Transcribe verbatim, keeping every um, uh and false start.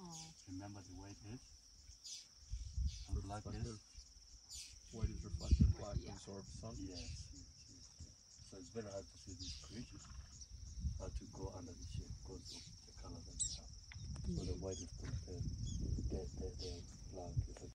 Remember the white is? And black is? White is reflective, black yeah. absorbs sun. Yes, yes, yes, yes. So it's very hard to see these creatures. Hard to go under the shade because of the color that they have. Mm-hmm. So the white is compared, the, the, the black is